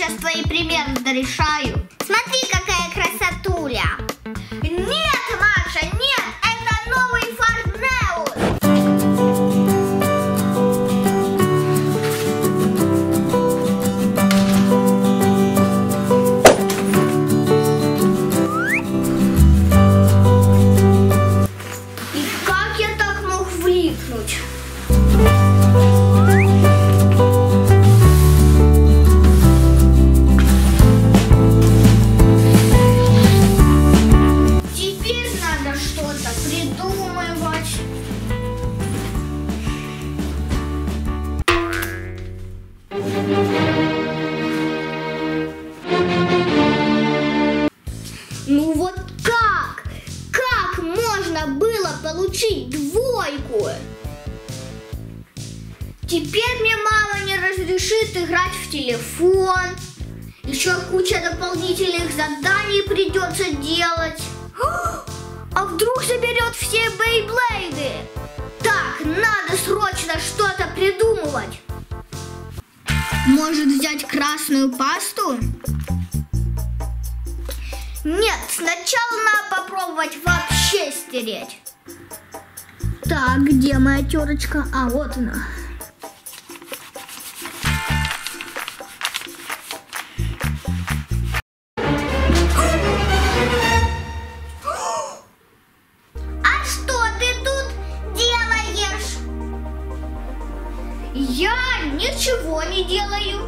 сейчас твои примеры дорешаю. Смотри, какая красотуля. Нет, Маша, нет, это новый Ford Neus. И как я так мог влипнуть? Ну вот как? Как можно было получить двойку? Теперь мне мама не разрешит играть в телефон. Еще куча дополнительных заданий придется делать. А вдруг заберет все бейблейды? Так, надо срочно что-то придумывать. Может взять красную пасту? Нет, сначала надо попробовать вообще стереть. Так, где моя терочка? А, вот она. А что ты тут делаешь? Я ничего не делаю.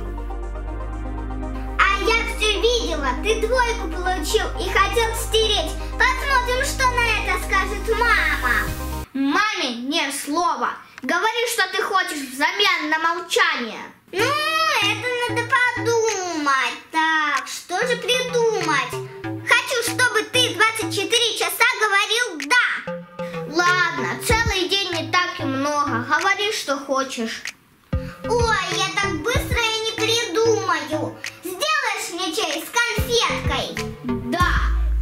А я все видела, ты двойку получил и хотел стереть. Посмотрим, что на это скажет мама. Маме ни слова. Говори, что ты хочешь взамен на молчание. Ну, это надо подумать. Так, что же придумать? Хочу, чтобы ты 24 часа говорил «да». Ладно, целый день не так и много. Говори, что хочешь. Ой, я так быстро и не придумаю. Сделаешь мне чай с конфеткой? Да.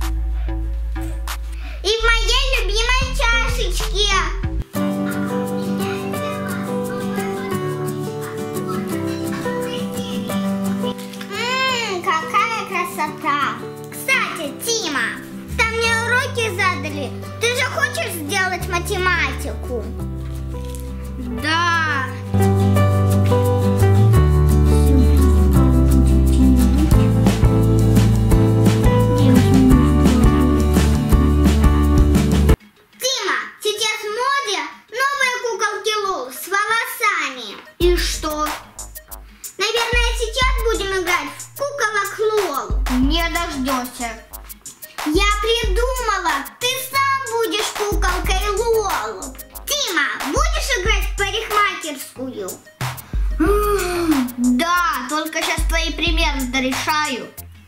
И в моей любимой чашечке. Какая красота. Кстати, Тима, там мне уроки задали. Ты же хочешь сделать математику? Да. И что? Наверное, сейчас будем играть в куколок Лолу. Не дождешься. Я придумала, ты сам будешь куколкой Лолу. Тима, будешь играть в парикмахерскую? Да, только сейчас твои примеры дорешаю.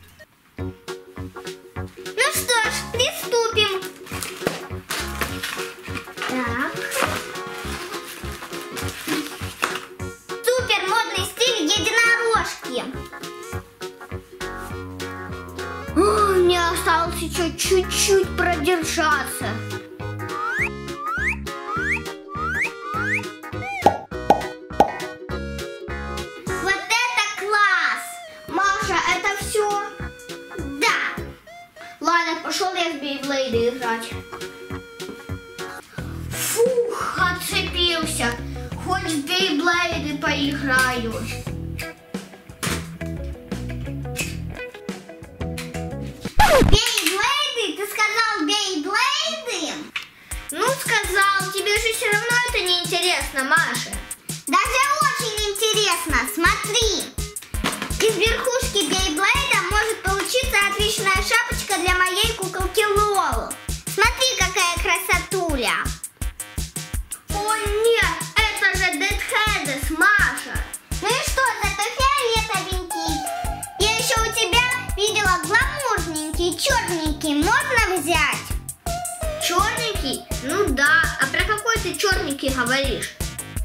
Ну что ж, приступим. Так. Супер модный стиль единорожки. Мне осталось еще чуть-чуть продержаться. Вот это класс! Маша, это все? Да. Ладно, пошел я в бейблейды играть. Фух, отцепился. Хоть в бейблейды поиграю. Бейблейды? Ты сказал бейблейды? Ну, сказал, тебе же все равно это не интересно, Маша. Даже очень интересно. Смотри. Из верхушки бейблейда может получиться отличная шапочка для моей куколки Лолу. Смотри, какая красотуля. О нет, это же Dead Headers, Маша. Ну и что, зато фиолетовенький. Я еще у тебя видела гламурненький, черненький. Можно взять? Черненький? Ну да. А про какой ты черненький говоришь?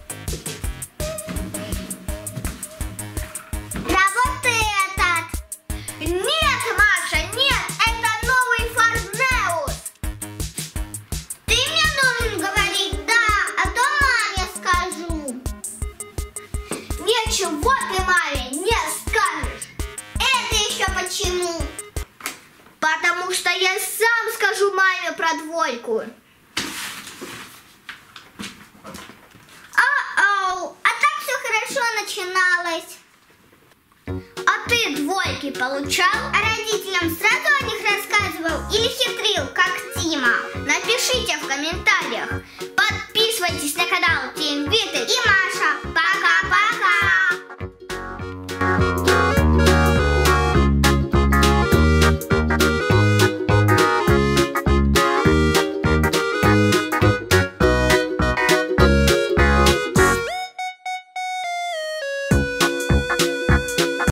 Да вот этот. Нет, Маша, нет, это новый Ford Neus. Ты мне должен говорить «да», а то маме скажу. Ничего ты маме не скажешь. про двойку. А так все хорошо начиналось. А ты двойки получал? А родителям сразу о них